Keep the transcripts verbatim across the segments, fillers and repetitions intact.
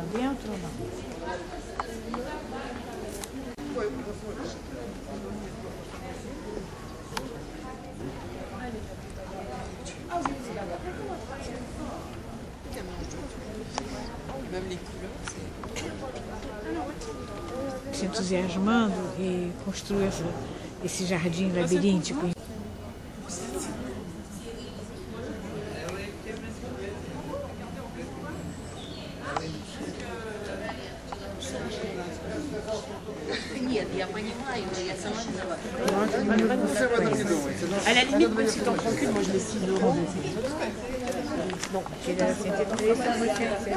dentro ou não? Se entusiasmando e construiu essa, esse jardim labiríntico. Я понимаю, я сама виновата. À la limite, même si t'en prends qu'une, moi je mets six euros. Bom, tira cento e três, a noite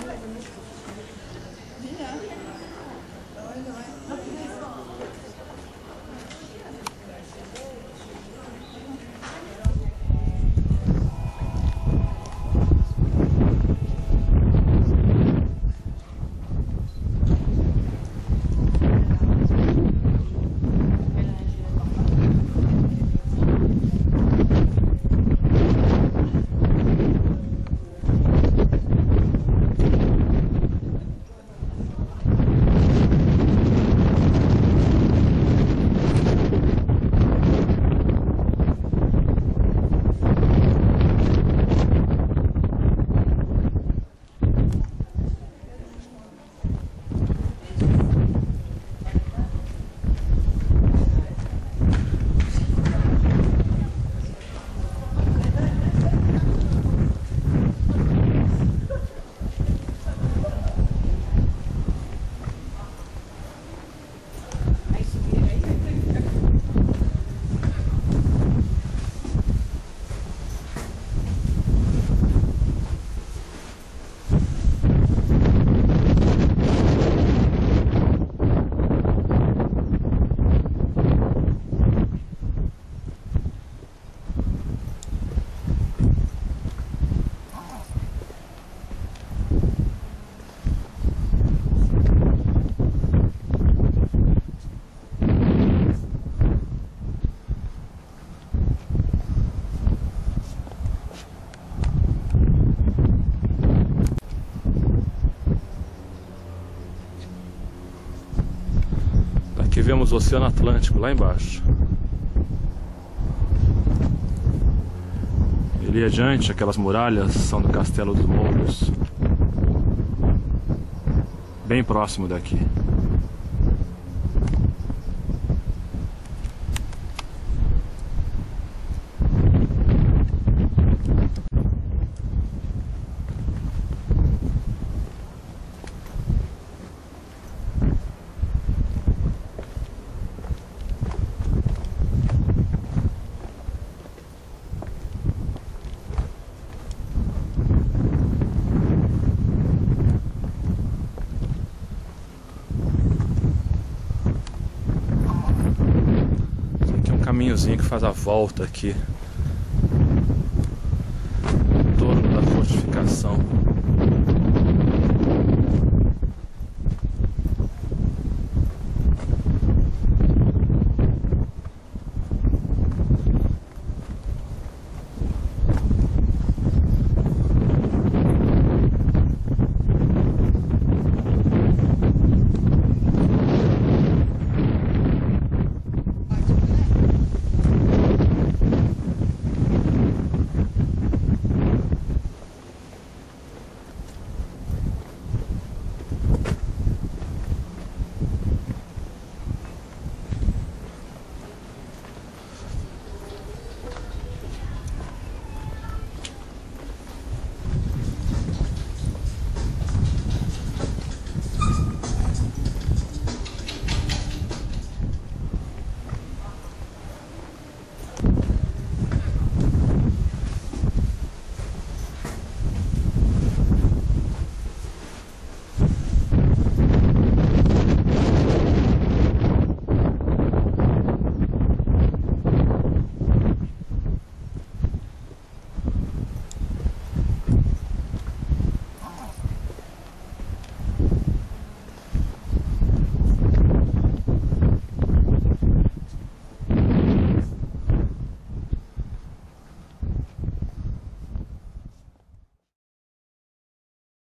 Aqui vemos o Oceano Atlântico lá embaixo. E ali adiante, aquelas muralhas são do Castelo dos Mouros, bem próximo daqui. Caminhozinho que faz a volta aqui